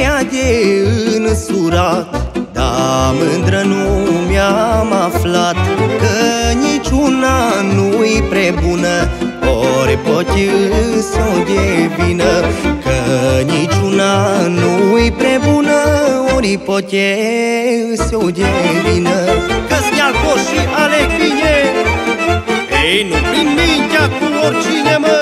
vremea de insurat, dar mândră nu mi-am aflat că niciuna nu-i prebună, ori poate să o devină. Că niciuna nu-i prebună, ori poate să o devină. Că-s nealcoș și aleg bine, ei, nu prin mintea cu oricine, mă.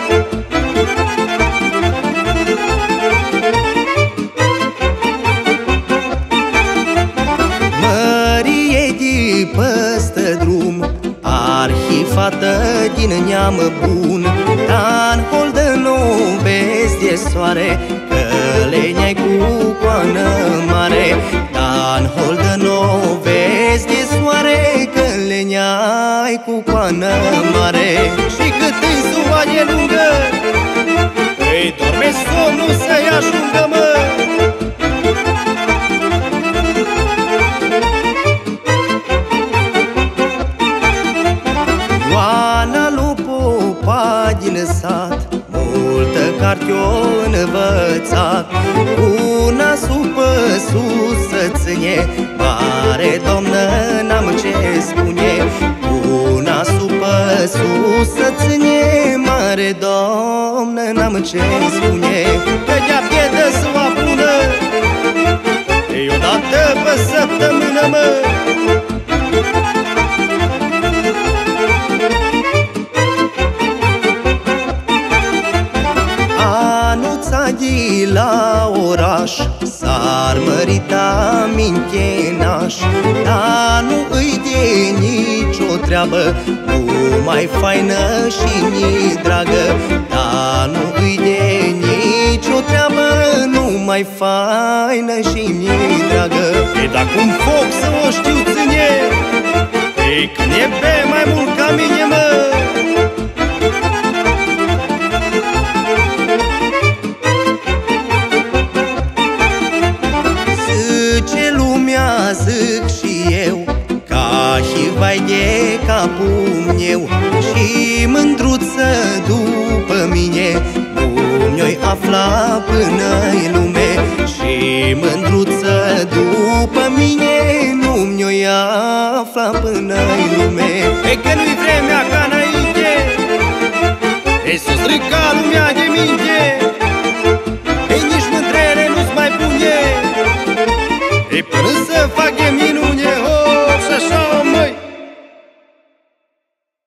Mărie de păstă drum, arhifată din neam bun, dar-n holdă nu vezi de soare, că lenea-i cu coană mare. Dar-n holdă nu vezi de soare, că lenea-i cu coană mare. Și cât-i ziua e lungă, îi dorme somnul să-i ajungă, mă. Ioana lui popa din sat, multă carte-o învățat. Una supă sus să ține, mare domnă n-am ce spune. Una supă sus să ține, mare domnă n-am ce spune. Că de-a piedă să o apună, ei odată pe săptămână, mă. De la oraș s-ar mărita minchenaș, dar nu îi de nicio treabă, numai faină și ni dragă. Dar nu îi de nicio treabă, numai faină și ni dragă. E dacă un foc să o știu ține, ei, când e pe mai mult ca mine, mă. Zic și eu, ca și vai de capul meu, și mândruță după mine nu mi-o-i afla până-i lume. Și mândruță după mine nu mi-o-i afla până-i lume. E că nu-i vremea ca înainte, ei s-o strica lumea de minte.